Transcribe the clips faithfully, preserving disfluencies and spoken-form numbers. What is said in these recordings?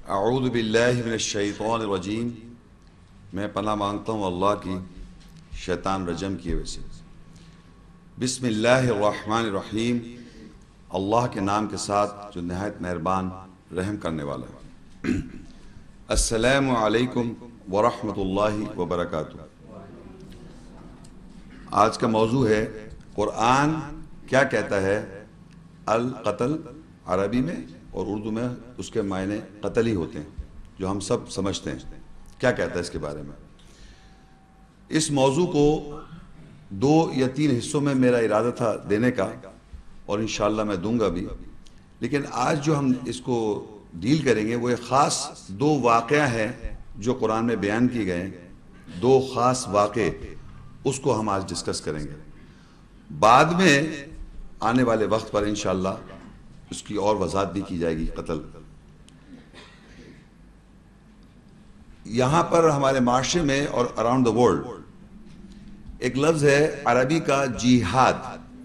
اعوذ باللہ من الشیطان الرجیم، میں پناہ مانگتا ہوں اللہ کی شیطان رجم کی وجہ سے۔ بسم اللہ الرحمن الرحیم، اللہ کے نام کے ساتھ جو نہایت مہربان رحم کرنے والا ہے۔ السلام علیکم ورحمۃ اللہ وبرکاتہ۔ آج کا موضوع ہے قرآن کیا کہتا ہے القتل، عربی میں اور اردو میں اس کے معنی قتل ہی ہوتے ہیں جو ہم سب سمجھتے ہیں۔ کیا کہتا ہے اس کے بارے میں؟ اس موضوع کو دو یا تین حصوں میں میرا ارادہ تھا دینے کا، اور انشاءاللہ میں دوں گا بھی، لیکن آج جو ہم اس کو ڈیل کریں گے وہ ایک خاص دو واقعہ ہیں جو قرآن میں بیان کیے گئے ہیں، دو خاص واقعے، اس کو ہم آج ڈسکس کریں گے۔ بعد میں آنے والے وقت پر انشاءاللہ اس کی اور وضاحت بھی کی جائے گی۔ قتل یہاں پر ہمارے معاشرے میں اور اراؤنڈ دا ورلڈ ایک لفظ ہے عربی کا جہاد۔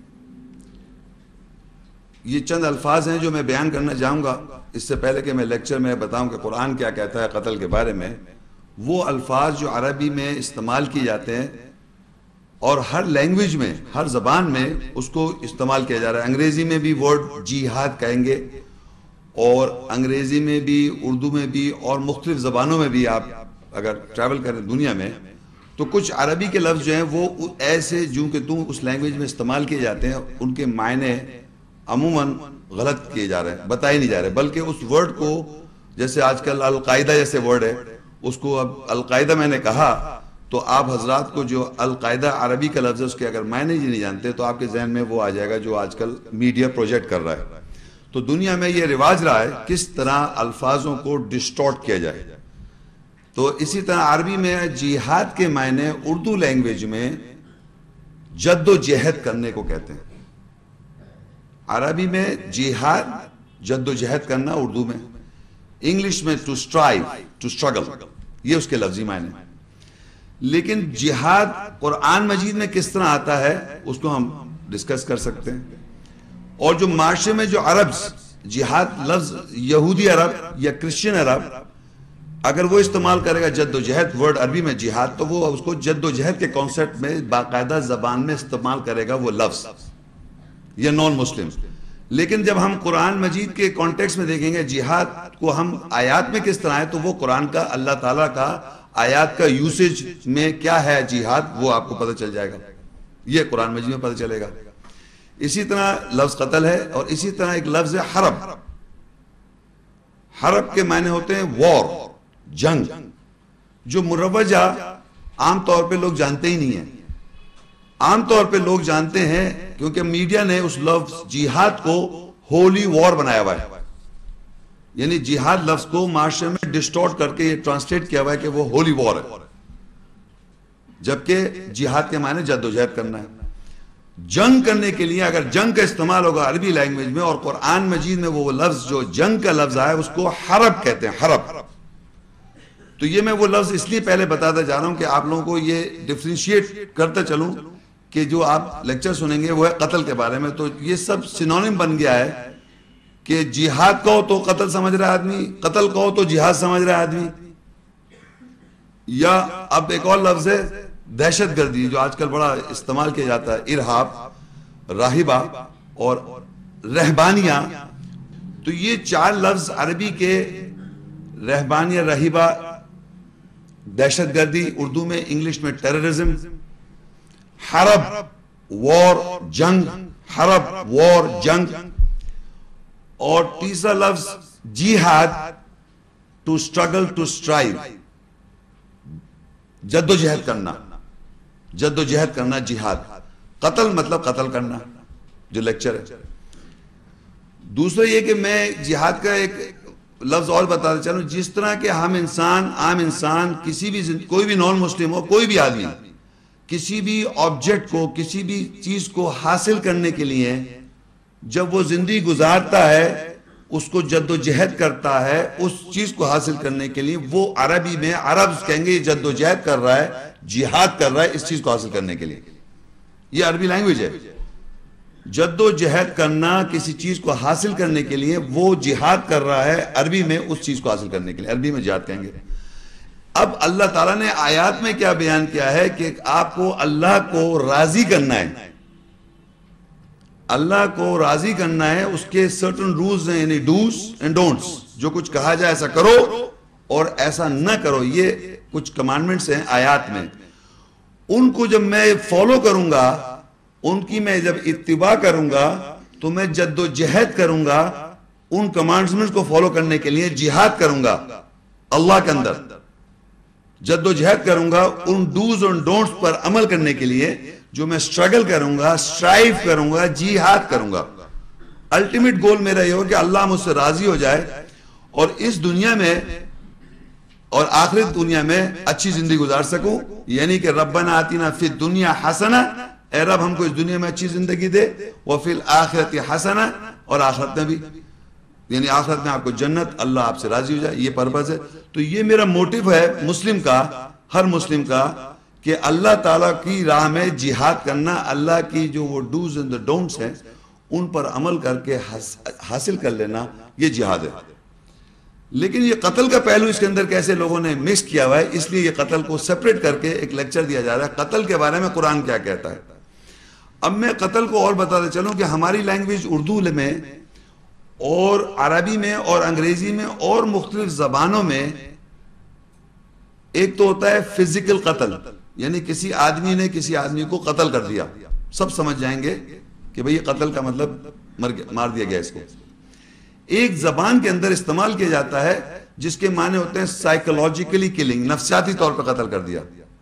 یہ چند الفاظ ہیں جو میں بیان کرنا چاہوں گا اس سے پہلے کہ میں لیکچر میں بتاؤں کہ قرآن کیا کہتا ہے قتل کے بارے میں۔ وہ الفاظ جو عربی میں استعمال کیے جاتے ہیں اور ہر لینگویج میں، ہر زبان میں اس کو استعمال کیا جا رہا ہے۔ انگریزی میں بھی ورڈ جہاد کہیں گے، اور انگریزی میں بھی، اردو میں بھی، اور مختلف زبانوں میں بھی آپ اگر ٹریول کریں دنیا میں تو کچھ عربی کے لفظ جو ہیں وہ ایسے جو کہ تم اس لینگویج میں استعمال کیے جاتے ہیں، ان کے معنی عموماً غلط کیے جا رہے ہیں، بتائے نہیں جا رہے، بلکہ اس ورڈ کو، جیسے آج کل القاعدہ جیسے ورڈ ہے، اس کو اب القاعدہ میں نے کہا تو آپ حضرات کو جو القاعدہ عربی کا لفظ ہے اس کے اگر معنی ہی نہیں جانتے تو آپ کے ذہن میں وہ آ جائے گا جو آج کل میڈیا پروجیکٹ کر رہا ہے۔ تو دنیا میں یہ رواج رہا ہے کس طرح الفاظوں کو ڈسٹورٹ کیا جائے۔ تو اسی طرح عربی میں جہاد کے معنی اردو لینگویج میں جد و جہد کرنے کو کہتے ہیں۔ عربی میں جہاد جد و جہد کرنا، اردو میں، انگلش میں ٹو اسٹرائیو، ٹو اسٹرگل، یہ اس کے لفظی معنی۔ لیکن جہاد قرآن مجید میں کس طرح آتا ہے اس کو ہم ڈسکس کر سکتے ہیں۔ اور جو معاشرے میں جو عرب جہاد لفظ، یہودی عرب یا کرسچن عرب اگر وہ استعمال کرے گا جد و جہد ورڈ عربی میں جہاد، تو وہ اس کو جد و جہد کے کانسیپٹ میں باقاعدہ زبان میں استعمال کرے گا وہ لفظ، یا نان مسلم۔ لیکن جب ہم قرآن مجید کے کانٹیکس میں دیکھیں گے جہاد کو ہم آیات میں کس طرح ہے، تو وہ قرآن کا، اللہ تعالیٰ کا آیات کا یوسیج میں کیا ہے جہاد، وہ آپ کو پتہ چل جائے گا، یہ قرآن مجید میں پتہ چلے گا۔ اسی طرح لفظ قتل ہے، اور اسی طرح ایک لفظ ہے حرب۔ حرب کے معنی ہوتے ہیں وار، جنگ، جو مروجہ عام طور پہ لوگ جانتے ہی نہیں ہیں۔ عام طور پہ لوگ جانتے ہیں کیونکہ میڈیا نے اس لفظ جہاد کو ہولی وار بنایا ہوا ہے، یعنی جہاد لفظ کو معاشرے میں ڈسٹورٹ کر کے یہ ٹرانسلیٹ کیا ہوا ہے کہ وہ ہولی وار ہے، جبکہ جہاد کے معنی جد و جہد کرنا ہے۔ جنگ کرنے کے لیے اگر جنگ کا استعمال ہوگا عربی لینگویج میں، اور قرآن مجید میں وہ لفظ جو جنگ کا لفظ آیا اس کو حرب کہتے ہیں، حرب۔ تو یہ میں وہ لفظ اس لیے پہلے بتاتا جا رہا ہوں کہ آپ لوگوں کو یہ ڈفرینشیٹ کرتا چلوں کہ جو آپ لیکچر سنیں گے وہ ہے قتل کے بارے میں۔ تو یہ سب سینونیم بن گیا ہے کہ جہاد کہو تو قتل سمجھ رہا ہے آدمی، قتل کہو تو جہاد سمجھ رہا ہے آدمی۔ یا اب ایک اور لفظ ہے دہشت گردی، جو آج کل بڑا استعمال کیا جاتا ہے، ارہاب، راہبہ اور رہبانیہ۔ تو یہ چار لفظ عربی کے، رہبانیہ، راہبہ، دہشت گردی اردو میں، انگلش میں ٹیررزم، حرب وار جنگ، حرب وار جنگ، اور تیسرا لفظ جہاد، ٹو اسٹرگل، ٹو اسٹرائیو، جد و جہد کرنا، جد و جہد کرنا، جہاد۔ قتل مطلب قتل کرنا، جو لیکچر ہے۔ دوسرا یہ کہ میں جہاد کا ایک لفظ اور بتاتا چلوں، جس طرح کہ ہم انسان، عام انسان، کسی بھی، کوئی بھی نان مسلم ہو، کوئی بھی آدمی کسی بھی آبجیکٹ کو، کسی بھی چیز کو حاصل کرنے کے لیے جب وہ زندگی گزارتا ہے، اس کو جد و جہد کرتا ہے اس چیز کو حاصل کرنے کے لیے، وہ عربی میں، عرب کہیں گے یہ جد و جہد کر رہا ہے، جہاد کر رہا ہے اس چیز کو حاصل کرنے کے لیے۔ یہ عربی لینگویج ہے۔ جد و جہد کرنا کسی چیز کو حاصل کرنے کے لیے، وہ جہاد کر رہا ہے عربی میں اس چیز کو حاصل کرنے کے لیے، عربی میں جہاد کہیں گے۔ اب اللہ تعالیٰ نے آیات میں کیا بیان کیا ہے کہ آپ کو اللہ کو راضی کرنا ہے، اللہ کو راضی کرنا ہے، اس کے سرٹن رولز ہیں، یعنی ڈوز اینڈ ڈونٹس، جو کچھ کہا جائے ایسا کرو اور ایسا نہ کرو، یہ کچھ کمانڈمنٹس ہیں آیات میں۔ ان کو جب میں فالو کروں گا، ان کی میں جب اتباع کروں گا، تو میں جد و جہد کروں گا ان کمانڈمنٹس کو فالو کرنے کے لیے، جہاد کروں گا اللہ کے اندر، جد و جہد کروں گا ان ڈوز اور ڈونٹس پر عمل کرنے کے لیے، جو میں سٹرگل کروں گا، سٹرائیو کروں گا، جہاد کروں گا۔ الٹیمیٹ گول میرا یہ ہو کہ اللہ مجھ سے راضی ہو جائے اور اس دنیا میں اور آخرت دنیا میں اچھی زندگی گزار سکوں، یعنی کہ ربنا آتینا فی الدنیا حسنہ، اے رب ہم کو اس دنیا میں اچھی زندگی دے، وفی الآخرت حسنہ، اور آخرت میں بھی، یعنی آخرت میں آپ کو جنت، اللہ آپ سے راضی ہو جائے، یہ پرپس ہے۔ تو یہ میرا موٹیو ہے مسلم کا، ہر مسلم کا، کہ اللہ تعالیٰ کی راہ میں جہاد کرنا، اللہ کی جو وہ ڈوز اینڈ ڈونٹس ہیں ان پر عمل کر کے حاصل کر لینا، یہ جہاد ہے۔ لیکن یہ قتل کا پہلو اس کے اندر کیسے لوگوں نے مکس کیا ہوا ہے، اس لیے یہ قتل کو سپریٹ کر کے ایک لیکچر دیا جا رہا ہے، قتل کے بارے میں قرآن کیا کہتا ہے۔ اب میں قتل کو اور بتاتے چلوں کہ ہماری لینگویج اردو میں اور عربی میں اور انگریزی میں اور مختلف زبانوں میں ایک تو ہوتا ہے فزیکل قتل، یعنی کسی آدمی نے کسی آدمی کو قتل کر دیا، سب سمجھ جائیں گے کہ بھئی یہ قتل کا مطلب مار دیا گیا اس کو۔ ایک زبان کے اندر استعمال کیا جاتا ہے جس کے معنی ہوتے ہیں سائیکولوجیکلی کلنگ، نفسیاتی طور پر قتل کر دیا،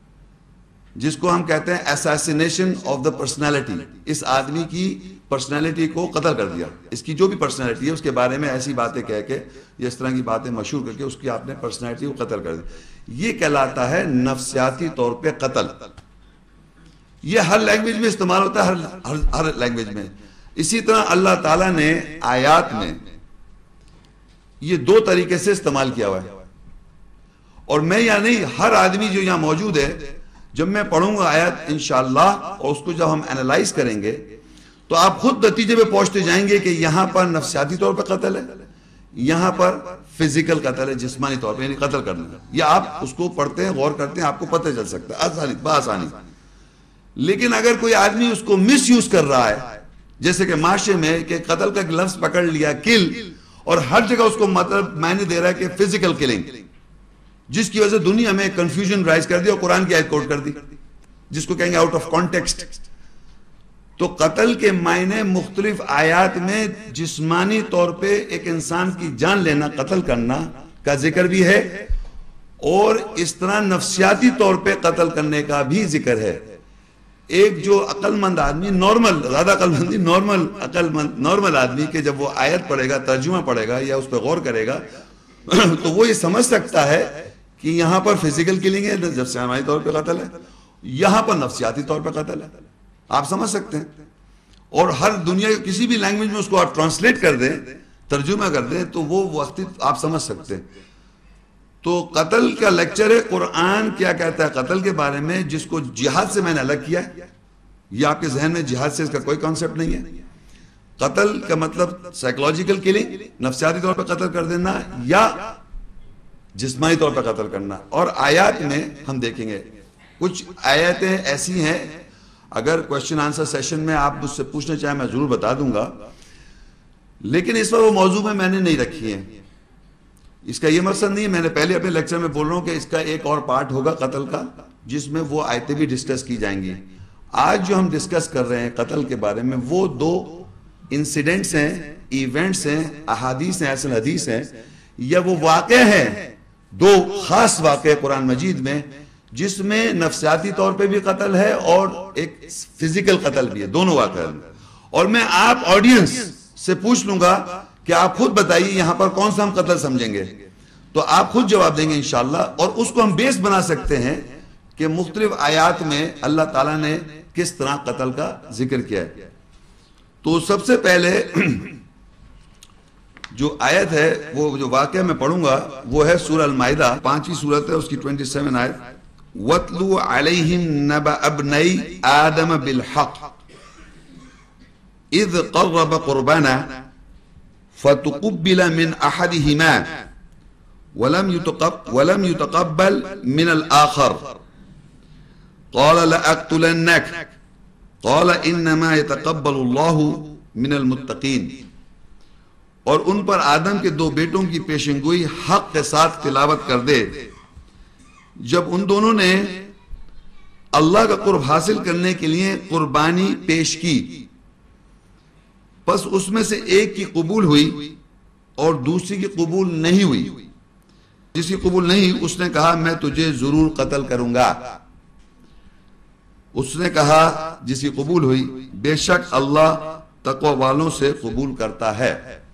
جس کو ہم کہتے ہیں اساسینیشن آف دا پرسنالٹی، اس آدمی کی پرسنالٹی کو قتل کر دیا، اس کی جو بھی پرسنالٹی ہے اس کے بارے میں ایسی باتیں کہہ کے یا اس طرح کی باتیں مشہور کر کے اس کی آپ نے پرسنالٹی کو قتل کر دیا، یہ کہلاتا ہے نفسیاتی طور پہ قتل۔ یہ ہر لینگویج میں استعمال ہوتا ہے، ہر ہر, ہر لینگویج میں۔ اسی طرح اللہ تعالیٰ نے آیات میں یہ دو طریقے سے استعمال کیا ہوا ہے، اور میں یا نہیں، ہر آدمی جو یہاں موجود ہے، جب میں پڑھوں گا آیت انشاءاللہ اور اس کو جب ہم انالائز کریں گے تو آپ خود نتیجے پہ پہنچتے جائیں گے کہ یہاں پر نفسیاتی طور پہ قتل ہے، یہاں پر فزیکل قتل ہے، جسمانی طور پہ، یعنی قتل کرنا، یا آپ اس کو پڑھتے ہیں، غور کرتے ہیں، آپ کو پتہ چل سکتا ہے آسانی بآسانی۔ لیکن اگر کوئی آدمی اس کو مس یوز کر رہا ہے، جیسے کہ معاشرے میں کہ قتل کا لفظ پکڑ لیا، کل، اور ہر جگہ اس کو مطلب معنی دے رہا ہے کہ فزیکل کلنگ، جس کی وجہ سے دنیا میں کنفیوژن رائز کر دی اور قرآن کی آیت کوٹ کر دی، جس کو کہیں گے آؤٹ آف کانٹیکسٹ۔ تو قتل کے معنی مختلف آیات میں جسمانی طور پہ ایک انسان کی جان لینا، قتل کرنا کا ذکر بھی ہے، اور اس طرح نفسیاتی طور پہ قتل کرنے کا بھی ذکر ہے۔ ایک جو عقل مند آدمی، نارمل، زیادہ عقل مندی، نارمل عقل مند نارمل آدمی کہ جب وہ آیت پڑھے گا، ترجمہ پڑھے گا یا اس پہ غور کرے گا تو وہ یہ سمجھ سکتا ہے کہ یہاں پر فزیکل کلنگ ہے، جسمانی طور پہ قتل ہے، یہاں پر نفسیاتی طور پہ قتل ہے، آپ سمجھ سکتے ہیں۔ اور ہر دنیا کسی بھی لینگویج میں اس کو آپ ٹرانسلیٹ کر دیں، ترجمہ کر دیں، تو وہ وقت آپ سمجھ سکتے ہیں۔ تو قتل کا لیکچر ہے، قرآن کیا کہتا ہے قتل کے بارے میں، جس کو جہاد سے میں نے الگ کیا ہے۔ یہ آپ کے ذہن میں جہاد سے اس کا کوئی کانسیپٹ نہیں ہے۔ قتل کا مطلب سائیکولوجیکل کلنگ، نفسیاتی طور پر قتل کر دینا، یا جسمانی طور پر قتل کرنا۔ اور آیات میں ہم دیکھیں گے کچھ آیتیں ایسی ہیں، اگر کوشچن آنسر سیشن میں آپ مجھ سے پوچھنا چاہیں میں ضرور بتا دوں گا، لیکن اس پر وہ موضوع میں میں نے نہیں رکھی ہے۔ اس کا یہ مقصد نہیں ہے، میں نے پہلے اپنے لیکچر میں بول رہا ہوں کہ اس کا ایک اور پارٹ ہوگا قتل کا، جس میں وہ آیتیں بھی ڈسکس کی جائیں گی۔ آج جو ہم ڈسکس کر رہے ہیں قتل کے بارے میں، وہ دو انسیڈنٹس ہیں، ایونٹس ہیں، احادیث ہیں، اصل حدیث ہیں، یا وہ واقع ہیں، دو خاص واقع قرآن مجید میں، جس میں نفسیاتی طور پہ بھی قتل ہے اور ایک فزیکل قتل بھی ہے، دونوں واقع ہیں۔ اور میں آپ آڈینس سے پوچھ لوں گا کہ آپ خود بتائیے یہاں پر کون سا ہم قتل سمجھیں گے، تو آپ خود جواب دیں گے انشاءاللہ، اور اس کو ہم بیس بنا سکتے ہیں کہ مختلف آیات میں اللہ تعالیٰ نے کس طرح قتل کا ذکر کیا ہے۔ تو سب سے پہلے جو آیت ہے، وہ جو واقعہ میں پڑھوں گا، وہ ہے سورہ المائدہ، پانچویں سورت ہے، اس کی سبائیس آیت۔ وَاتْلُوا عَلَيْهِمْ نَبَأَ ابْنَيْ آدَمَ بِالْحَقِّ، اذ قرب قربانا فتقبل من احدهما ولم يتقبل ولم يتقبل من الاخر قال لأقتلنك قال انما يتقبل الله من المتقين. اور ان پر آدم کے دو بیٹوں کی پیشنگوئی حق کے ساتھ تلاوت کر دے. جب ان دونوں نے اللہ کا قرب حاصل کرنے کے لیے قربانی پیش کی، پس اس میں سے ایک کی قبول ہوئی اور دوسری کی قبول نہیں ہوئی. جس کی قبول نہیں اس نے کہا میں تجھے ضرور قتل کروں گا. اس نے کہا جس کی قبول ہوئی بے شک اللہ تقوی والوں سے قبول کرتا ہے.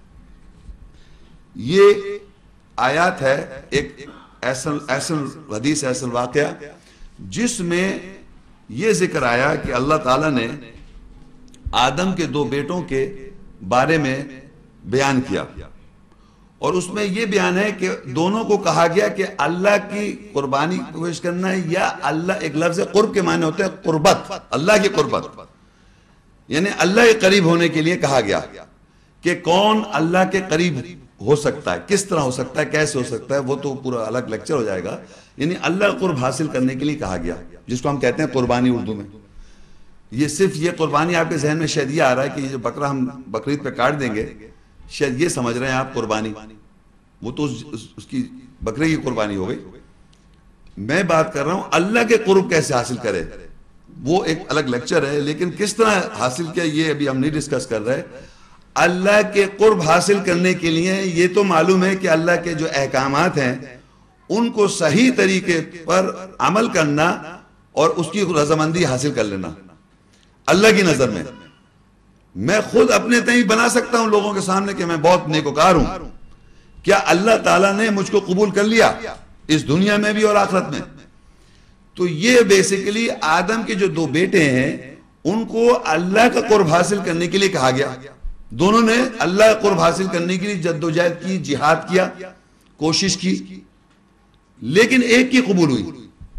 یہ آیات ہے ایک ایسن ایسن حدیث ایسن واقعہ جس میں یہ ذکر آیا کہ اللہ تعالیٰ نے آدم کے دو بیٹوں کے بارے میں بیان کیا، اور اس میں یہ بیان ہے کہ دونوں کو کہا گیا کہ اللہ کی قربانی پیش کرنا ہے، یا اللہ ایک لفظ قرب کے معنی ہوتے ہیں قربت، اللہ کی قربت، یعنی اللہ کے قریب ہونے کے لیے کہا گیا کہ کون اللہ کے قریب ہو سکتا ہے، کس طرح ہو سکتا ہے، کیسے ہو سکتا ہے، وہ تو پورا الگ لیکچر ہو جائے گا. یعنی اللہ قرب حاصل کرنے کے لیے کہا گیا، جس کو ہم کہتے ہیں قربانی اردو میں. یہ صرف یہ قربانی آپ کے ذہن میں شاید یہ آ رہا ہے کہ یہ جو بکرا ہم بقرعید پہ کاٹ دیں گے شاید یہ سمجھ رہے ہیں آپ قربانی، وہ تو اس کی بکرے کی قربانی ہو گئی. میں بات کر رہا ہوں اللہ کے قرب کیسے حاصل کرے، وہ ایک الگ لیکچر ہے، لیکن کس طرح حاصل کیا یہ ابھی ہم نہیں ڈسکس کر رہے. اللہ کے قرب حاصل کرنے کے لیے یہ تو معلوم ہے کہ اللہ کے جو احکامات ہیں ان کو صحیح طریقے پر عمل کرنا اور اس کی رضامندی حاصل کر لینا. اللہ کی نظر میں میں خود اپنے تئیں بنا سکتا ہوں لوگوں کے سامنے کہ میں بہت نیکوکار ہوں، کیا اللہ تعالیٰ نے مجھ کو قبول کر لیا اس دنیا میں بھی اور آخرت میں؟ تو یہ بیسیکلی آدم کے جو دو بیٹے ہیں ان کو اللہ کا قرب حاصل کرنے کے لیے کہا گیا. دونوں نے اللہ کا قرب حاصل کرنے کے لیے جدوجہد کی، جہاد کیا، کوشش کی، لیکن ایک کی قبول ہوئی.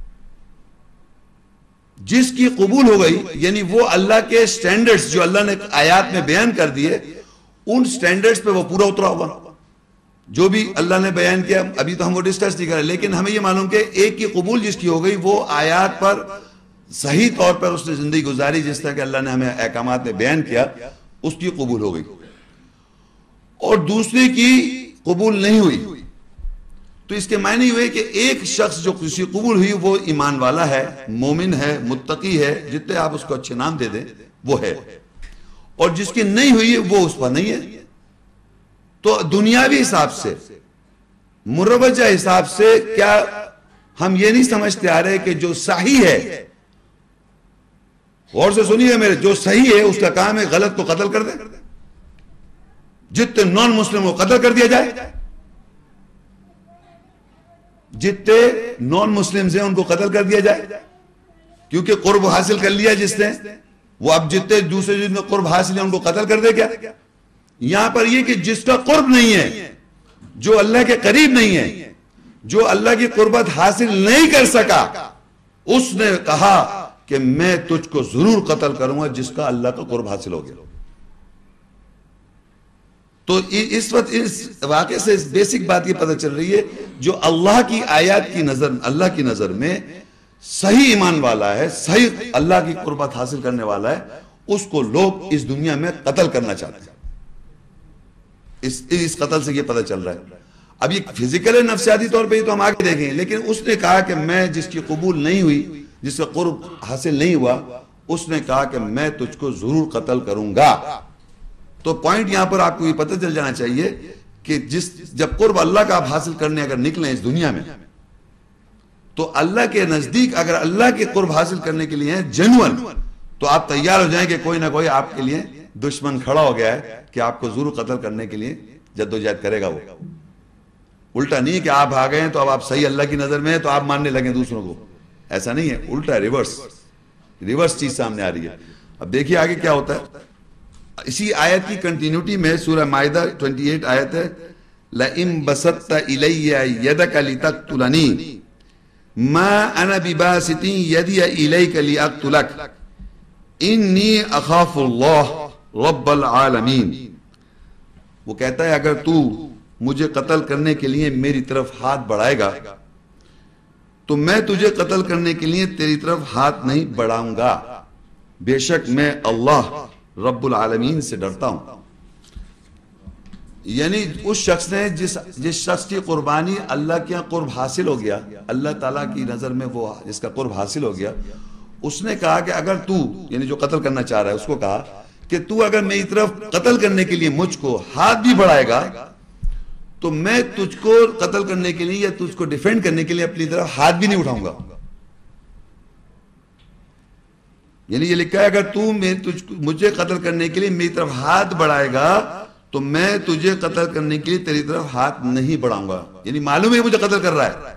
جس کی قبول ہو گئی یعنی وہ اللہ کے سٹینڈرز جو اللہ نے آیات میں بیان کر دیے ان سٹینڈرز پہ وہ پورا اترا ہوا. جو بھی اللہ نے بیان کیا ابھی تو ہم وہ ڈسکس نہیں کر رہے، لیکن ہمیں یہ معلوم کہ ایک کی قبول جس کی ہو گئی وہ آیات پر صحیح طور پر اس نے زندگی گزاری جس طرح کہ اللہ نے ہمیں احکامات میں بیان کیا، اس کی قبول ہو گئی، اور دوسرے کی قبول نہیں ہوئی. تو اس کے معنی ہوئے کہ ایک شخص جو کسی قبول ہوئی وہ ایمان والا ہے، مومن ہے، متقی ہے، جتنے آپ اس کو اچھے نام دے دیں وہ ہے، اور جس کی نہیں ہوئی وہ اس پر نہیں ہے. تو دنیاوی حساب سے، مروجہ حساب سے کیا ہم یہ نہیں سمجھتے آ رہے کہ جو صحیح ہے، غور سے سنیے میرے، جو صحیح ہے اس کا کام ہے غلط کو قتل کر دے، جتنے نان مسلم کو قتل کر دیا جائے، جتنے نان مسلمز ہیں ان کو قتل کر دیا جائے، کیونکہ قرب حاصل کر لیا جس نے، وہ اب جتنے دوسرے جن میں قرب حاصل ہے ان کو قتل کر دے. کیا یہاں پر یہ کہ جس کا قرب نہیں ہے، جو اللہ کے قریب نہیں ہے، جو اللہ کی قربت حاصل نہیں کر سکا، اس نے کہا کہ میں تجھ کو ضرور قتل کروں گا جس کا اللہ کا قرب حاصل ہو گیا. تو اس وقت اس واقعے سے بیسک بات یہ پتہ چل رہی ہے جو اللہ کی آیات کی نظر اللہ کی نظر میں صحیح ایمان والا ہے، صحیح اللہ کی قربت حاصل کرنے والا ہے، اس کو لوگ اس دنیا میں قتل کرنا چاہتے ہیں. اس اس قتل سے یہ پتہ چل رہا ہے. اب یہ فزیکل نفسیاتی طور پہ یہ تو ہم آگے دیکھیں، لیکن اس نے کہا کہ میں جس کی قبول نہیں ہوئی، جس کا قرب حاصل نہیں ہوا، اس نے کہا کہ میں تجھ کو ضرور قتل کروں گا. تو پوائنٹ یہاں پر آپ کو یہ پتہ چل جانا چاہیے کہ جس جب قرب اللہ کا آپ حاصل کرنے اگر نکلیں اس دنیا میں، تو اللہ کے نزدیک اگر اللہ کے قرب حاصل کرنے کے لیے ہیں جنون، تو آپ تیار ہو جائیں کہ کوئی نہ کوئی آپ کے لیے دشمن کھڑا ہو گیا ہے کہ آپ کو ضرور قتل کرنے کے لیے جدوجہد کرے گا. وہ الٹا نہیں کہ آپ آ گئے ہیں تو اب آپ صحیح اللہ کی نظر میں ہیں تو آپ ماننے لگیں دوسروں کو، ایسا نہیں ہے، الٹا ریورس ریورس چیز سامنے آ رہی ہے. اب دیکھیے آگے کیا ہوتا ہے. اسی آیت کی کنٹینیوٹی میں سورہ مائدہ اٹھائیس آیت ہے، لَئِن بَسَطْتَ إِلَيَّ يَدَكَ لِتَقْتُلَنِي مَا أَنَا بِبَاسِطٍ يَدِيَ إِلَيْكَ لِأَقْتُلَكَ إِنِّي أَخَافُ اللَّهَ رب العالمین. وہ کہتا ہے اگر تو مجھے قتل کرنے کے لیے میری طرف ہاتھ بڑھائے گا تو میں تجھے قتل کرنے کے لیے تیری طرف ہاتھ نہیں بڑھاؤں گا. بے شک میں اللہ رب العالمین سے ڈرتا ہوں. یعنی اس شخص نے جس جس شخص کی قربانی اللہ کے قرب حاصل ہو گیا, اللہ تعالیٰ کی نظر میں وہ جس کا قرب حاصل ہو گیا, اس نے کہا کہ اگر تو, یعنی جو قتل کرنا چاہ رہا ہے اس کو کہا کہ تو اگر میری طرف قتل کرنے کے لیے مجھ کو ہاتھ بھی بڑھائے گا تو میں تجھ کو قتل کرنے کے لیے یا تجھ کو ڈیفینڈ کرنے کے لیے اپنی طرف ہاتھ بھی نہیں اٹھاؤں گا. یعنی یہ لکھا ہے اگر تو مجھے قتل کرنے کے لیے میری طرف ہاتھ بڑھائے گا تو میں تجھے قتل کرنے کے لیے تیری طرف ہاتھ نہیں بڑھاؤں گا. یعنی معلوم ہے مجھے قتل کر رہا ہے.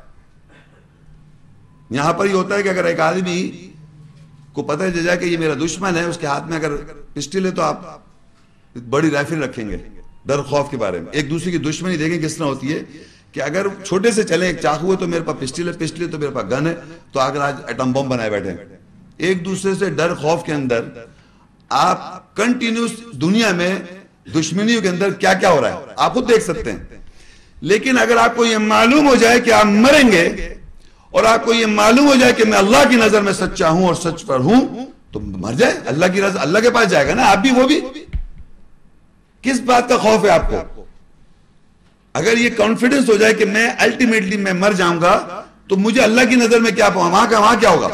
یہاں پر یہ ہوتا ہے کہ اگر ایک آدمی کو پتہ چل جائے کہ یہ میرا دشمن ہے, اس کے ہاتھ میں اگر پسٹل ہے تو آپ بڑی رائفل رکھیں گے ڈر خوف کے بارے میں. ایک دوسرے کی دشمنی دیکھیں کس طرح ہوتی ہے کہ اگر چھوٹے سے چلیں, ایک چاقو ہے تو میرے پاس پسٹل ہے, پسٹل ہے تو میرے پاس گن ہے, تو اگر آج ایٹم بم بنائے بیٹھے ہیں. ایک دوسرے سے ڈر خوف کے اندر آپ کنٹینیوس دنیا میں دشمنیوں کے اندر کیا کیا ہو رہا ہے آپ خود دیکھ سکتے ہیں. لیکن اگر آپ کو یہ معلوم ہو جائے کہ آپ مریں گے اور آپ کو یہ معلوم ہو جائے کہ میں اللہ کی نظر میں سچا ہوں اور سچ پر ہوں, تو مر جائے. اللہ کی رضا, اللہ کے پاس جائے گا نا, آپ بھی وہ بھی. کس بات کا خوف ہے آپ کو؟ اگر یہ کانفیڈنس ہو جائے کہ میں الٹیمیٹلی میں مر جاؤں گا تو مجھے اللہ کی نظر میں کیا پاؤں, وہاں کا وہاں کیا ہوگا.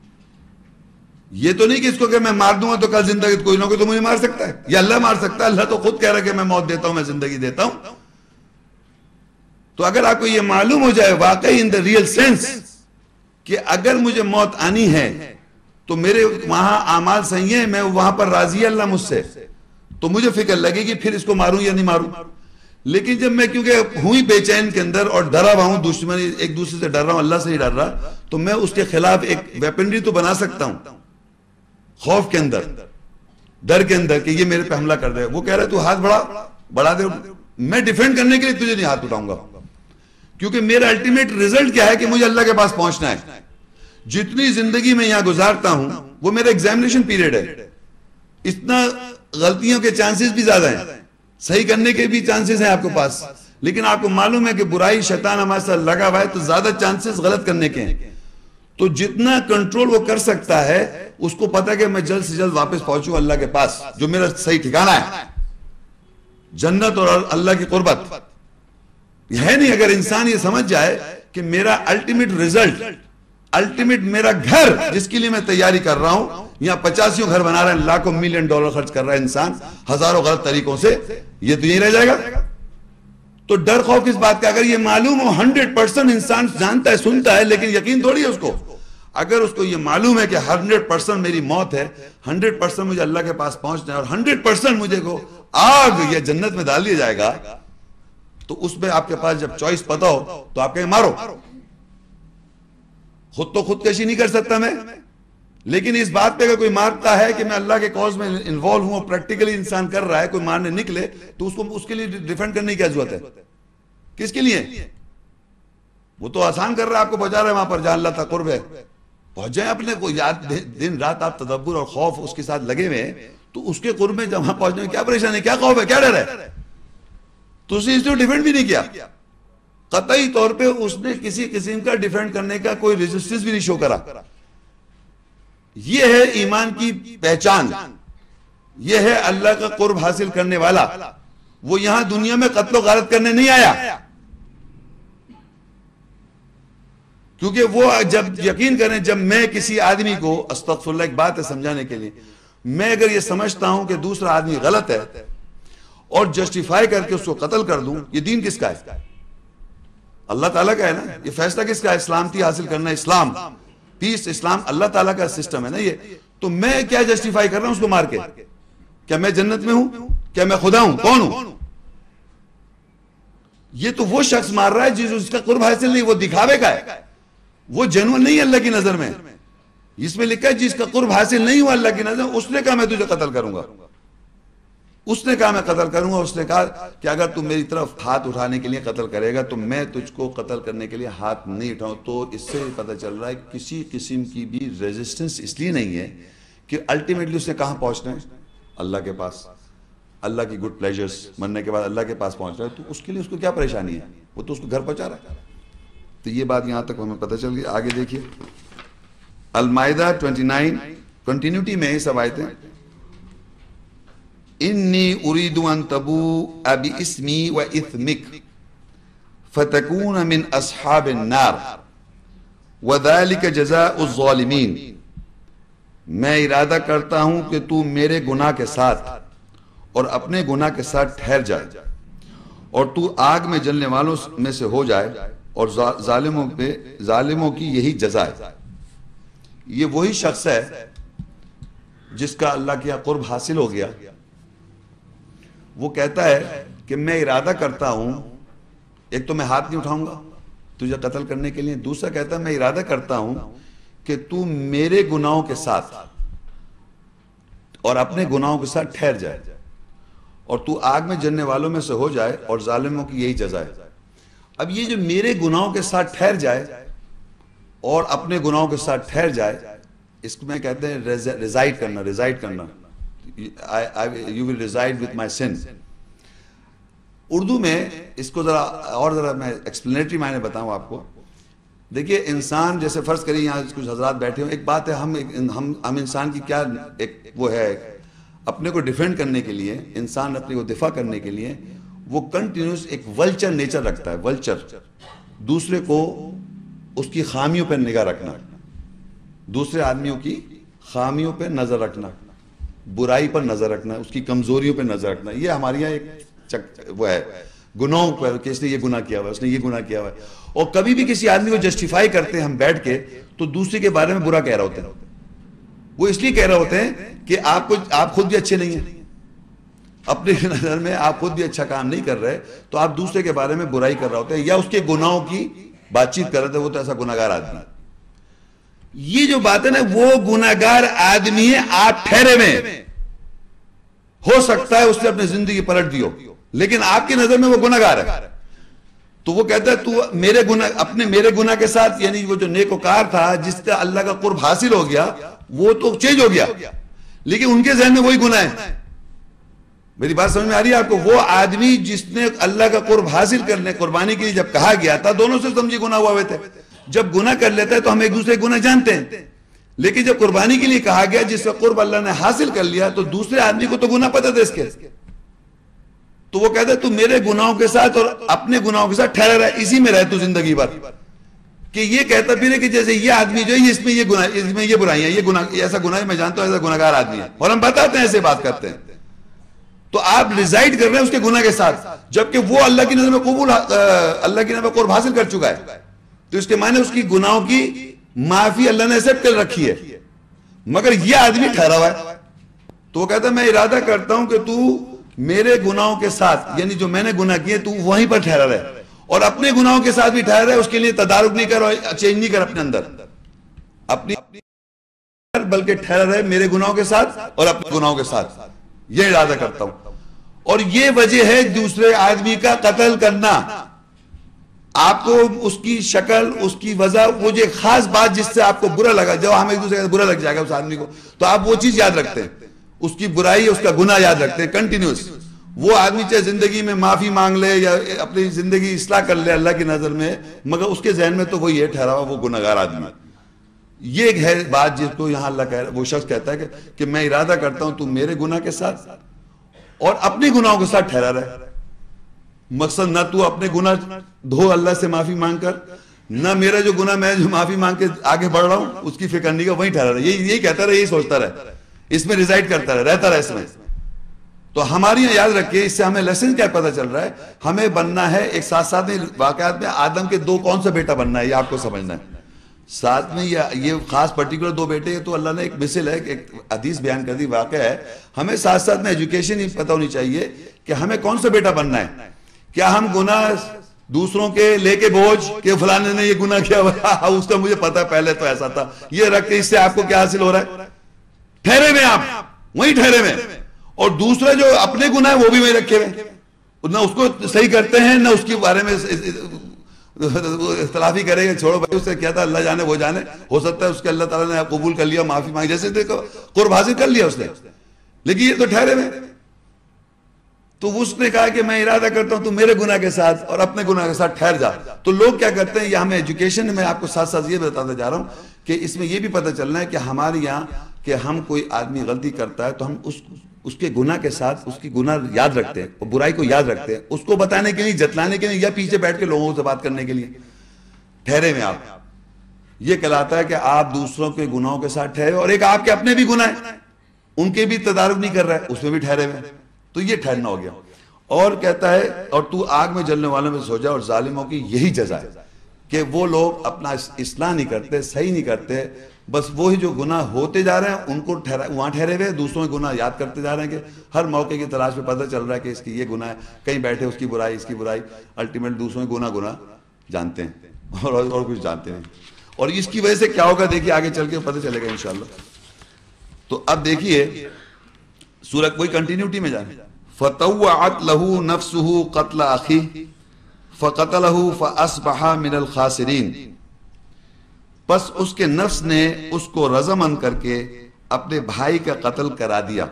یہ تو نہیں کہ اس کو کہ میں مار دوں گا تو کل زندگی کوئی نہ کوئی تو مجھے مار سکتا ہے, یا اللہ مار سکتا ہے. اللہ تو خود کہہ رہا ہے کہ میں موت دیتا ہوں, میں زندگی دیتا ہوں. تو اگر آپ کو یہ معلوم ہو جائے واقعی ان دا ریئل سینس کہ اگر مجھے موت آنی ہے تو میرے وہاں اعمال صحیح ہیں, میں وہاں پر راضی ہے اللہ مجھ سے, تو مجھے فکر لگے گی پھر اس کو ماروں یا نہیں ماروں. لیکن جب میں کیونکہ ہوں ہی بے چین کے اندر اور ڈرا ہوا ہوں, دشمنی ایک دوسرے سے ڈر رہا ہوں, اللہ سے ہی ڈر رہا, تو میں اس کے خلاف ایک ویپنری تو بنا سکتا ہوں خوف کے اندر, ڈر کے اندر کہ یہ میرے پہ حملہ کر دے. وہ کہہ رہا ہے تو ہاتھ بڑھا بڑھا دے, میں ڈیفینڈ کرنے کے لیے تجھے نہیں ہاتھ اٹھاؤں گا, کیونکہ میرا الٹیمیٹ ریزلٹ کیا ہے کہ مجھے اللہ کے پاس پہنچنا ہے. جتنی زندگی میں یہاں گزارتا ہوں وہ میرا ایگزامینیشن پیریڈ ہے. اتنا غلطیوں کے چانسز بھی زیادہ ہیں, صحیح کرنے کے بھی چانسز ہیں آپ کے پاس, لیکن آپ کو معلوم ہے کہ برائی شیطان ہمارے ساتھ لگا ہوا ہے تو زیادہ چانسز غلط کرنے کے ہیں. تو جتنا کنٹرول وہ کر سکتا ہے اس کو پتا کہ میں جلد سے جلد واپس پہنچوں اللہ کے پاس جو میرا صحیح ٹھکانہ ہے, جنت اور اللہ کی قربت ہے نہیں. اگر انسان یہ سمجھ جائے کہ میرا الٹیمیٹ ریزلٹ, الٹیمیٹ میرا گھر جس کے لیے میں تیاری کر رہا ہوں, یہاں پچاسیوں گھر بنا رہے ہیں, لاکھوں ملین ڈالر خرچ کر رہا ہے انسان ہزاروں غلط طریقوں سے, یہ تو یہی رہ جائے گا. تو ڈر خوف کس بات کا؟ اگر یہ معلوم ہو ہنڈریڈ پرسنٹ انسان جانتا ہے سنتا ہے لیکن یقین تھوڑی ہے اس کو. اگر اس کو یہ معلوم ہے کہ ہنڈریڈ پرسنٹ میری موت ہے, ہنڈریڈ پرسنٹ مجھے اللہ کے پاس پہنچنا ہے اور ہنڈریڈ پرسنٹ مجھے کو آگ یا جنت میں ڈال دیا جائے گا, تو اس میں آپ کے پاس جب چوائس پتا ہو تو آپ کہیں مارو. خود تو خودکشی نہیں کر سکتا میں, لیکن اس بات پہ اگر کوئی مارتا ہے کہ میں اللہ کے کاز میں انوالو ہوں, پریکٹیکلی انسان کر رہا ہے, کوئی مارنے نکلے تو اس کو اس کے لیے ڈیفینڈ کرنے کی کیا ضرورت ہے؟ کس کے لیے؟ وہ تو آسان کر رہا ہے, آپ کو پہنچا رہا ہے وہاں پر جہاں اللہ تعالیٰ قرب ہے. پہنچ جائیں اپنے کو یاد, دن رات آپ تدبر اور خوف اس کے ساتھ لگے ہوئے ہیں, تو اس کے قرب میں جب وہاں پہنچنے میں کیا پریشانی ہے, کیا خوف ہے, کیا ڈر ہے؟ تو اس نے اس کو ڈیفینڈ بھی نہیں کیا. قطعی طور پہ اس نے کسی قسم کا ڈیفینڈ کرنے کا کوئی ریزسٹنس بھی نہیں شو کرا. یہ ہے ایمان کی پہچان, یہ ہے اللہ کا قرب حاصل کرنے والا. وہ یہاں دنیا میں قتل و غارت کرنے نہیں آیا, کیونکہ وہ جب یقین کریں, جب میں کسی آدمی کو, استغفر اللہ ایک بات ہے سمجھانے کے لیے, میں اگر یہ سمجھتا ہوں کہ دوسرا آدمی غلط ہے اور جسٹیفائی کر کے اس کو قتل کر دوں, یہ دین کس کا ہے؟ اللہ تعالیٰ کا ہے نا. یہ فیصلہ کس کا ہے؟ اسلامتی حاصل کرنا, اسلام پیس, اسلام اللہ تعالیٰ کا سسٹم ہے نا یہ. تو میں کیا جسٹیفائی کر رہا ہوں اس کو مار کے؟ کیا میں جنت میں ہوں؟ کیا میں خدا ہوں؟ کون ہوں؟ یہ تو وہ شخص مار رہا ہے جس کا قرب حاصل نہیں, وہ دکھاوے کا ہے, وہ جنون نہیں اللہ کی نظر میں. اس میں لکھا ہے جس کا قرب حاصل نہیں ہوا اللہ کی نظر میں, اس نے کہا میں تجھے قتل کروں گا, اس نے کہا میں قتل کروں گا. اس نے کہا کہ اگر تم میری طرف ہاتھ اٹھانے کے لیے قتل کرے گا تو میں تجھ کو قتل کرنے کے لیے ہاتھ نہیں اٹھاؤں. تو اس سے پتہ چل رہا ہے کسی قسم کی بھی ریزسٹنس اس لیے نہیں ہے کہ الٹیمیٹلی اس نے کہاں پہنچنا ہے, اللہ کے پاس، اللہ کی گڈ پلیجرز مننے کے بعد اللہ کے پاس پہنچ رہا ہے، تو اس کے لیے اس کو کیا پریشانی ہے؟ وہ تو اس کو گھر پہنچا رہا ہے۔ تو یہ بات یہاں تک ہمیں پتہ چل گئی۔ آگے دیکھیے المائدہ انیس، کنٹینیوٹی میں یہ سب آیتیں، انی اريد ان تبوء باسمی واثمک فتکون من اصحاب النار وذلک جزاء الظالمین، میں ارادہ کرتا ہوں کہ تو میرے گناہ کے ساتھ اور اپنے گناہ کے ساتھ ٹھہر جائے اور تو آگ میں جلنے والوں میں سے ہو جائے اور ظالموں پہ ظالموں کی یہی جزا ہے۔ یہ وہی شخص ہے جس کا اللہ کے قرب حاصل ہو گیا، وہ کہتا ہے کہ میں ارادہ کرتا ہوں، ایک تو میں ہاتھ نہیں اٹھاؤں گا تجھے قتل کرنے کے لیے، دوسرا کہتا ہے میں ارادہ کرتا ہوں کہ تو میرے گناہوں کے ساتھ اور اپنے گناہوں کے ساتھ ٹھہر جائے اور تو آگ میں جلنے والوں میں سے ہو جائے اور ظالموں کی یہی جزا ہے۔ اب یہ جو میرے گناہوں کے ساتھ ٹھہر جائے اور اپنے گناہوں کے ساتھ ٹھہر جائے، اس کو میں کہتے ہیں ریزائڈ کرنا، ریزائڈ کرنا، you will reside with my sin۔ Urdu میں اس کو ذرا اور ذرا میں ایکسپلینیٹری معنی بتاؤں آپ کو۔ دیکھیے انسان، جیسے فرض کریے یہاں کچھ حضرات بیٹھے ہوں، ایک بات ہے ہم ہم ہم انسان کی کیا ایک وہ ہے، اپنے کو ڈیفینڈ کرنے کے لیے، انسان اپنے کو دفاع کرنے کے لیے وہ کنٹینیوس ایک ولچر نیچر رکھتا ہے، ولچر، دوسرے کو اس کی خامیوں پہ نگاہ رکھنا، دوسرے آدمیوں کی خامیوں پہ نظر رکھنا، برائی پر نظر رکھنا، اس کی کمزوریوں پہ نظر رکھنا، یہ ہمارے یہاں ایک وہ ہے گناہوں پر کہ اس نے یہ گناہ کیا ہوا ہے، اس نے یہ گناہ کیا ہوا ہے۔ اور کبھی بھی کسی آدمی کو جسٹیفائی کرتے ہیں ہم بیٹھ کے تو دوسرے کے بارے میں برا کہہ رہے ہوتے ہیں، وہ اس لیے کہہ رہے ہوتے ہیں کہ آپ کو آپ خود بھی اچھے نہیں ہیں، اپنے نظر میں آپ خود بھی اچھا کام نہیں کر رہے، تو آپ دوسرے کے بارے میں برائی کر رہے ہوتے ہیں یا اس کے گناہوں کی بات چیت کر رہے تھے، وہ تو ایسا گناہگار آدمی ہے۔ یہ جو بات ہے نا، وہ گناہگار آدمی ہے، آپ ٹھہرے میں، ہو سکتا ہے اس نے اپنی زندگی پلٹ دی ہو لیکن آپ کی نظر میں وہ گناہگار ہے، تو وہ کہتا ہے تو میرے گناہ اپنے میرے گناہ کے ساتھ، یعنی وہ جو نیکوکار تھا جس کا اللہ کا قرب حاصل ہو گیا وہ تو چینج ہو گیا، لیکن ان کے ذہن میں وہی گناہ ہے۔ میری بات سمجھ میں آ رہی ہے آپ کو؟ وہ آدمی جس نے اللہ کا قرب حاصل کرنے قربانی کے لیے جب کہا گیا تھا، دونوں سے سمجھی گناہ ہوا ہوئے تھے۔ جب گناہ کر لیتا ہے تو ہم ایک دوسرے گناہ جانتے ہیں، لیکن جب قربانی کے لیے کہا گیا جس کا قرب اللہ نے حاصل کر لیا تو دوسرے آدمی کو تو گناہ پتہ تھا اس کے، تو وہ کہتا ہے تو میرے گناہوں کے ساتھ اور اپنے گناہوں کے ساتھ ٹھہرا رہا، اسی میں رہ تو زندگی بھر، کہ یہ کہتا پھر ہے کہ جیسے یہ آدمی جو ہے اس میں یہ گناہ، اس میں یہ برائیاں، یہ گناہ، ایسا گناہ میں جانتا ہوں ایسا گناہگار آدمی ہے، اور ہم بتاتے ہیں ایسے بات کرتے ہیں، تو آپ ریزائڈ کر رہے ہیں اس کے گناہ کے ساتھ، جبکہ وہ اللہ کی نظر میں قبول اللہ کی نظر میں قرب حاصل کر چکا ہے، تو اس کے معنی اس کی گناہوں کی معافی اللہ نے ایکسپٹ کر رکھی ہے، مگر یہ آدمی ٹھہرا ہوا ہے۔ تو وہ کہتا ہے میں ارادہ کرتا ہوں کہ تو میرے گناہوں کے ساتھ، یعنی جو میں نے گناہ کیے تو وہیں پر ٹھہرا رہے اور اپنے گناہوں کے ساتھ بھی ٹھہرا رہے، اس کے لیے تدارک نہیں کر اور چینج نہیں کر اپنے اندر اپنی، بلکہ ٹھہرا رہے میرے گناہوں کے ساتھ اور اپنے گناہوں کے ساتھ، یہ ارادہ کرتا ہوں۔ اور یہ وجہ ہے دوسرے آدمی کا قتل کرنا، آپ کو اس کی شکل، اس کی وجہ، وہ جو خاص بات جس سے آپ کو برا لگا، جب ہم ایک دوسرے کا برا لگ جائے گا اس آدمی کو تو آپ وہ چیز یاد رکھتے ہیں، اس کی برائی، اس کا گناہ یاد رکھتے ہیں کنٹینیوس۔ وہ آدمی چاہے زندگی میں معافی مانگ لے یا اپنی زندگی اصلاح کر لے اللہ کی نظر میں، مگر اس کے ذہن میں تو وہ یہ ٹھہرا ہوا وہ گناہگار آدمی ہے۔ یہ ایک ہے بات جس کو یہاں اللہ کہہ رہا ہے، وہ شخص کہتا ہے کہ میں ارادہ کرتا ہوں تو میرے گناہ کے ساتھ اور اپنے گناہوں کے ساتھ ٹھہرا رہے، مقصد نہ تو اپنے گناہ دھو اللہ سے معافی مانگ کر، نہ میرا جو گناہ میں جو معافی مانگ کے آگے بڑھ رہا ہوں اس کی فکر نہیں کا، وہیں ٹھہرا رہے، یہی یہی کہتا رہے، یہی سوچتا رہے، اس میں ریزائڈ کرتا رہے، رہتا رہے اس میں۔ تو ہماری یہاں یاد رکھیے، اس سے ہمیں لیسن کیا پتہ چل رہا ہے، ہمیں بننا ہے ایک ساتھ ساتھ میں واقعات میں آدم کے دو کون سا بیٹا بننا ہے، یہ آپ کو سمجھنا ہے ساتھ میں، یہ خاص پرٹیکولر دو بیٹے ہیں تو اللہ نے ایک مثل ہے، ایک حدیث بیان کر دی، واقعہ ہے، ہمیں ساتھ ساتھ میں ایجوکیشن ہی پتہ ہونی چاہیے کہ ہمیں کون سا بیٹا بننا ہے۔ کیا ہم گناہ دوسروں کے لے کے بوجھ کہ فلانے نے یہ گناہ کیا ہوا اس کا مجھے پتا پہلے تو ایسا تھا، یہ رکھ کے اس سے آپ کو کیا حاصل ہو رہا ہے؟ ٹھہرے میں، آپ وہیں ٹھہرے میں، اور دوسرا جو اپنے گناہ ہے وہ بھی وہیں رکھے ہوئے، نہ اس کو صحیح کرتے ہیں نہ اس کے بارے میں اختلافی کرے گا، چھوڑو بھائی اس سے کیا تھا، اللہ جانے وہ جانے، ہو سکتا ہے اس کے اللہ تعالیٰ نے قبول کر لیا، معافی مانگی، جیسے دیکھو قرب حاصل کر لیا اس نے، لیکن یہ تو ٹھہرے ہوئے. تو اس نے کہا کہ میں ارادہ کرتا ہوں تو میرے گناہ کے ساتھ اور اپنے گناہ کے ساتھ ٹھہر جا. تو لوگ کیا کرتے ہیں, یہ ہمیں ایجوکیشن میں آپ کو ساتھ ساتھ یہ بتاتا جا رہا ہوں کہ اس میں یہ بھی پتہ چلنا ہے کہ ہمارے یہاں کہ ہم کوئی آدمی غلطی کرتا ہے تو ہم اس اس کے گناہ کے ساتھ اس کی گناہ یاد رکھتے ہیں, اور برائی کو یاد رکھتے ہیں, اس کو بتانے کے لیے, جتلانے کے لیے, یا پیچھے بیٹھ کے لوگوں سے بات کرنے کے لیے. ٹھہرے میں آپ, یہ کہلاتا ہے کہ آپ دوسروں کے گناہوں کے ساتھ ٹھہرے. اور ایک آپ کے اپنے بھی گناہ ہیں, ان کے بھی تدارک نہیں کر رہا ہے, اس میں بھی ٹھہرے ہوئے. تو یہ ٹھہرنا ہو گیا. اور کہتا ہے اور تو آگ میں جلنے والوں میں سو جا, اور ظالموں کی یہی جزا ہے کہ وہ لوگ اپنا اصلاح نہیں کرتے, صحیح نہیں کرتے, بس وہی جو گناہ ہوتے جا رہے ہیں ان کو ٹھہرا وہاں ٹھہرے ہوئے, دوسروں کے گناہ یاد کرتے جا رہے ہیں کہ ہر موقع کی تلاش میں پتہ چل رہا ہے کہ اس کی یہ گناہ ہے, کہیں بیٹھے اس کی برائی, اس کی برائی, الٹیمیٹ دوسروں کے گناہ گناہ جانتے ہیں اور اور کچھ جانتے نہیں. اور اس کی وجہ سے کیا ہوگا دیکھیے آگے چل کے پتہ چلے گا انشاءاللہ. تو اب دیکھیے سورہ کوئی کنٹینیوٹی میں جائیں. فَطَوَّعَتْ لَهُ نَفْسُهُ قَتْلَ أَخِيهِ فَقَتَلَهُ فَأَصْبَحَ مِنَ الْخَاسِرِينَ. پس اس کے نفس نے اس کو رضامند کر کے اپنے بھائی کا قتل کرا دیا,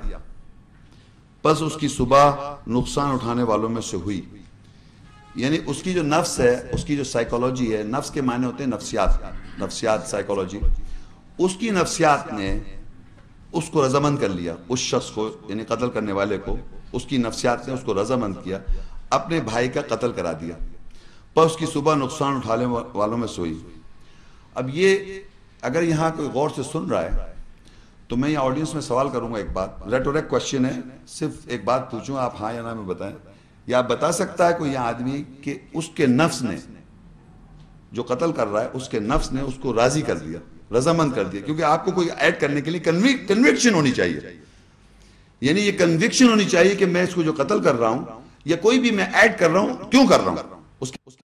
پس اس کی صبح نقصان اٹھانے والوں میں سے ہوئی. یعنی اس کی جو نفس ہے, اس کی جو سائیکولوجی ہے, نفس کے معنی ہوتے ہیں نفسیات, نفسیات سائیکولوجی, اس کی نفسیات نے اس کو رضامند کر لیا, اس شخص کو یعنی قتل کرنے والے کو, اس کی نفسیات نے اس کو رضامند کیا, اپنے بھائی کا قتل کرا دیا, پر اس کی صبح نقصان اٹھانے والوں میں سوئی. اب یہ اگر یہاں کوئی غور سے سن رہا ہے تو میں یہ آڈینس میں سوال کروں گا, ایک بات ریٹورک کوشچن ہے, صرف ایک بات پوچھوں, آپ ہاں یا نہ میں بتائیں. یا آپ بتا سکتا ہے کوئی یہ آدمی کہ اس کے نفس نے جو قتل کر رہا ہے, اس کے نفس نے اس کو راضی کر دیا, رضامند کر دیا, کیونکہ آپ کو کوئی ایڈ کرنے کے لیے کنوکشن ہونی چاہیے, یعنی یہ کنوکشن ہونی چاہیے کہ میں اس کو جو قتل کر رہا ہوں یا کوئی بھی میں ایڈ کر رہا ہوں کیوں کر رہا ہوں, اس